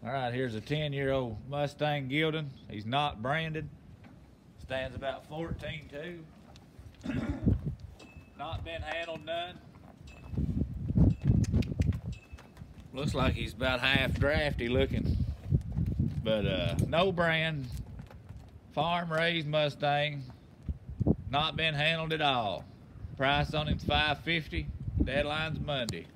All right, here's a 10-year-old Mustang gelding. He's not branded. Stands about 14.2. Not been handled none. Looks like he's about half drafty looking. But no brand. Farm raised Mustang. Not been handled at all. Price on him's $550. Deadline's Monday.